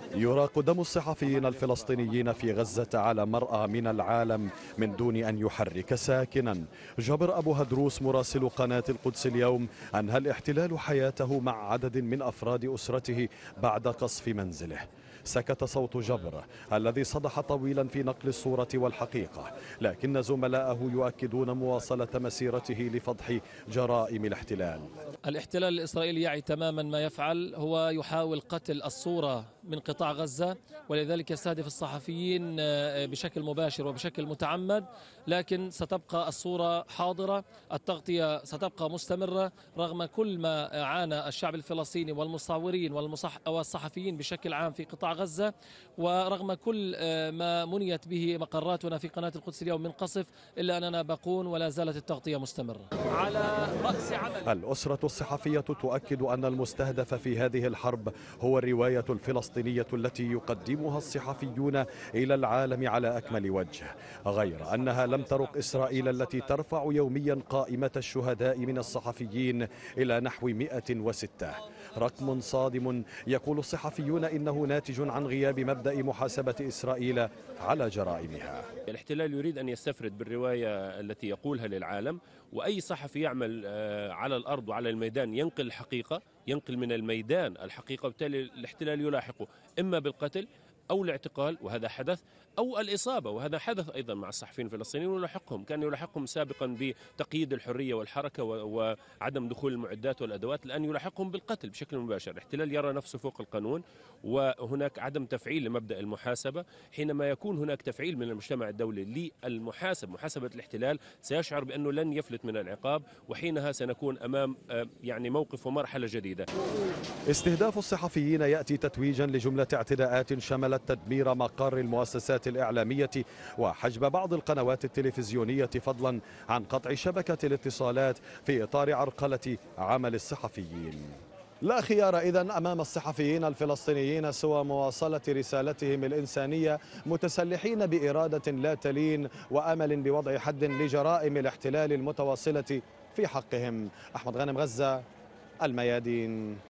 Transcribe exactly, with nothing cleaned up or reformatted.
يراق دم الصحفيين الفلسطينيين في غزة على مرأى من العالم من دون أن يحرك ساكنا. جابر أبو هدروس مراسل قناة القدس اليوم أنهى الاحتلال حياته مع عدد من أفراد أسرته بعد قصف منزله. سكت صوت جبر الذي صدح طويلا في نقل الصورة والحقيقة، لكن زملائه يؤكدون مواصلة مسيرته لفضح جرائم الاحتلال. الاحتلال الإسرائيلي يعي تماما ما يفعل، هو يحاول قتل الصورة من قطاع غزة، ولذلك يستهدف الصحفيين بشكل مباشر وبشكل متعمد، لكن ستبقى الصورة حاضرة، التغطية ستبقى مستمرة رغم كل ما عانى الشعب الفلسطيني والمصورين والصحفيين بشكل عام في قطاع غزة، ورغم كل ما منيت به مقراتنا في قناة القدس اليوم من قصف، إلا أننا باقون ولا زالت التغطية مستمرة. على رأس عمل الأسرة الصحفية تؤكد أن المستهدف في هذه الحرب هو الرواية الفلسطينية التي يقدمها الصحفيون إلى العالم على أكمل وجه، غير أنها لم ترق إسرائيل التي ترفع يوميا قائمة الشهداء من الصحفيين إلى نحو مئة وستة، رقم صادم يقول الصحفيون إنه ناتج عن غياب مبدأ محاسبة إسرائيل على جرائمها. الاحتلال يريد أن يستفرد بالرواية التي يقولها للعالم، وأي صحفي يعمل على الأرض وعلى الميدان ينقل الحقيقة، ينقل من الميدان الحقيقة، وبالتالي الاحتلال يلاحقه إما بالقتل أو الاعتقال، وهذا حدث، أو الإصابة، وهذا حدث أيضا مع الصحفيين الفلسطينيين، ويلاحقهم كان يلاحقهم سابقا بتقييد الحرية والحركة وعدم دخول المعدات والأدوات، الآن يلاحقهم بالقتل بشكل مباشر. الاحتلال يرى نفسه فوق القانون، وهناك عدم تفعيل لمبدأ المحاسبة. حينما يكون هناك تفعيل من المجتمع الدولي للمحاسب محاسبة الاحتلال سيشعر بأنه لن يفلت من العقاب، وحينها سنكون أمام يعني موقف ومرحلة جديدة. استهداف الصحفيين يأتي تتويجا لجملة اعتداءات شملت تدمير مقر المؤسسات الإعلامية وحجب بعض القنوات التلفزيونية، فضلا عن قطع شبكة الاتصالات في إطار عرقلة عمل الصحفيين. لا خيار إذن أمام الصحفيين الفلسطينيين سوى مواصلة رسالتهم الإنسانية، متسلحين بإرادة لا تلين وأمل بوضع حد لجرائم الاحتلال المتواصلة في حقهم. أحمد غانم، غزة، الميادين.